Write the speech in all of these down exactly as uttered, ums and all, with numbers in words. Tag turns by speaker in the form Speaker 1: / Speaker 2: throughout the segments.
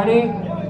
Speaker 1: Ready?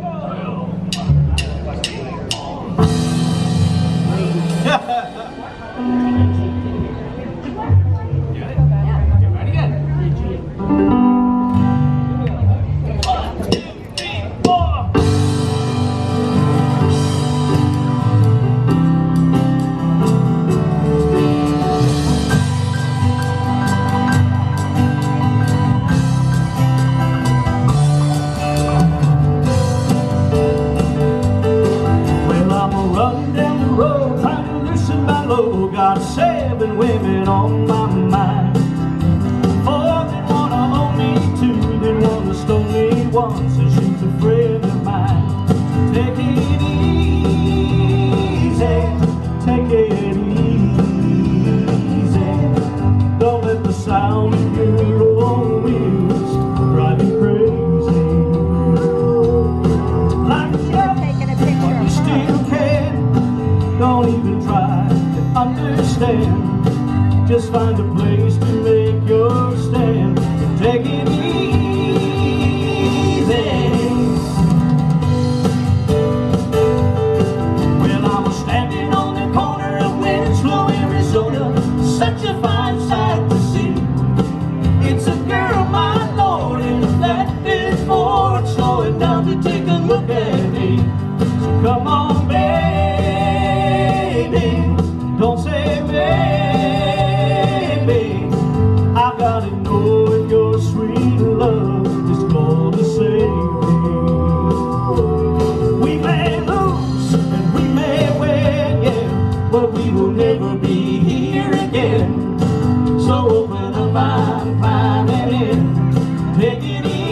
Speaker 2: Got seven women on my mind. Four that wanna own me, two that wanna stone me, one says she's a friend of mine. Take it easy, take it easy. Don't let the sound of your own wheels drive you crazy. Like you're taking a picture, but you still can. Don't even try. Understand, just find a place to make your stand. Take it easy. Well, I was standing on the corner of Winslow, Arizona, such a fine sight to see. It's a girl, my lord, in a flatbed Ford, slowing down to take a look at me. So come on, baby. Don't say maybe, I gotta know if your sweet love is gonna save me. We may lose and we may win, yeah, but we will never be here again. So open up and climb it in. Take it easy.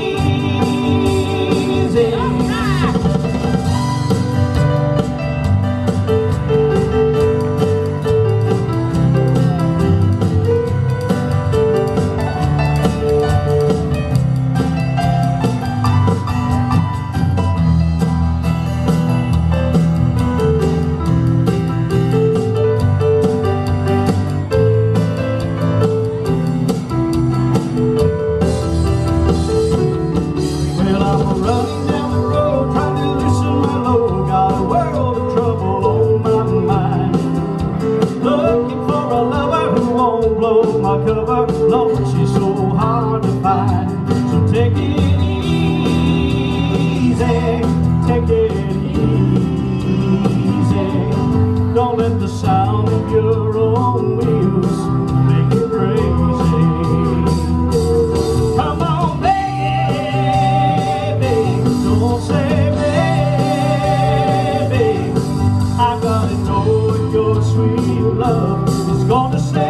Speaker 2: My cover, Lord, she's so hard to find. So take it easy, take it easy. Don't let the sound of your own wheels make you crazy. Come on, baby, don't say maybe. I gotta know if your sweet love is gonna stay.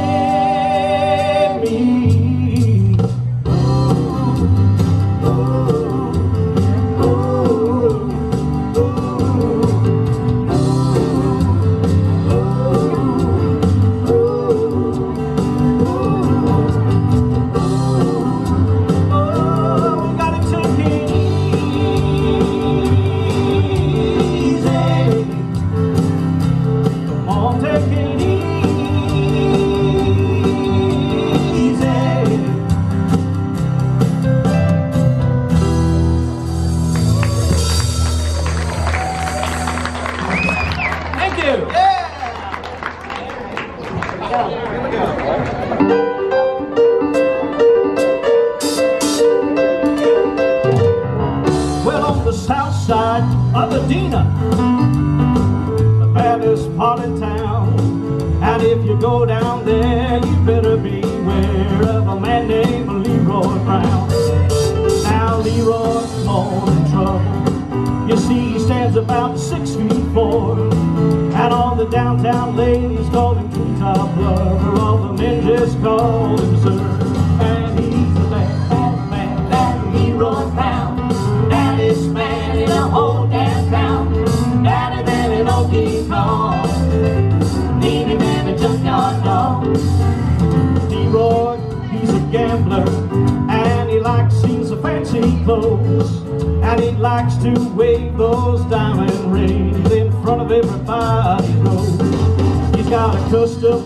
Speaker 2: Well, on the south side of Fernandina, the baddest part of town, and if you go down there, you better beware of a man named Leroy Brown. Now Leroy's more in trouble. You see, he stands about six feet four, and all the downtown ladies call him Treetop Lover. All the men just call him Sir. And he's the bad, bad man, that Leroy Brown. Baddest man in the whole damn town. Badder than an Okie Kong. Meaner than a junkyard dog. Leroy, he's a gambler, and he likes seems a fancy clothes. And he likes to wave those diamond rings in front of everybody's nose. He's got a custom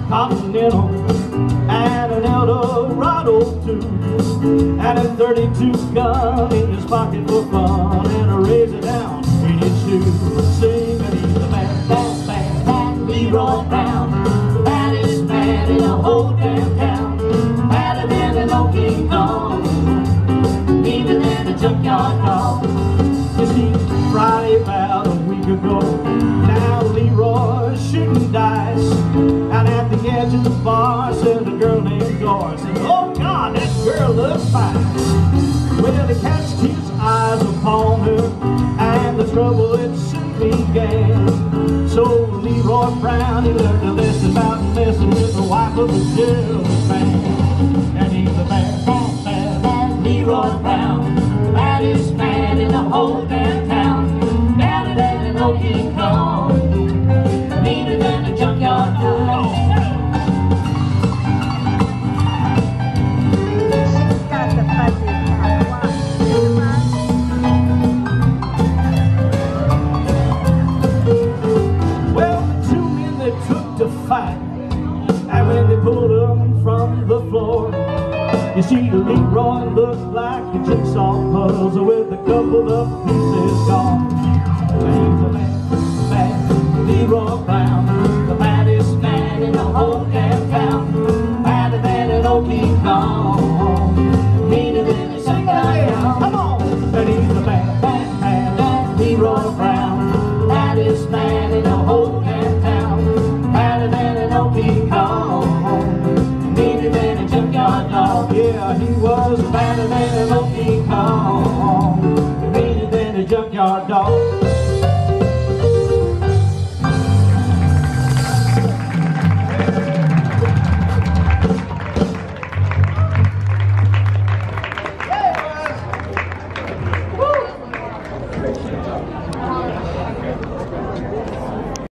Speaker 2: Continental and an Eldorado too, and a thirty-two gun in his pocket for fun, and a razor down in his shoe. Singing, he's the bad, bad, bad, bad Leroy Brown, the baddest man in the whole damn town, badder than an old King Kong, meaner than a junkyard dog. You see, Friday about a week ago, now Leroy's shooting dice, and at the edge of the bar said a girl named Doris, and oh God, that girl looks fine. Well, he catched his eyes upon her, and the trouble it soon began. So Leroy Brown, he learned a lesson about messing with the wife of a jealous man. And he's a bad, bad, bad, bad Leroy Brown, the baddest man in the whole damn town, badder than an old King Kong, meaner than a junkyard dog.
Speaker 1: She's got the fuzzy hat.
Speaker 2: Well, the two men they took to fight, and when they pulled him from the floor, you see, Leroy looked like a jigsaw puzzle with a couple of pieces gone. He's a bad, bad Leroy Brown,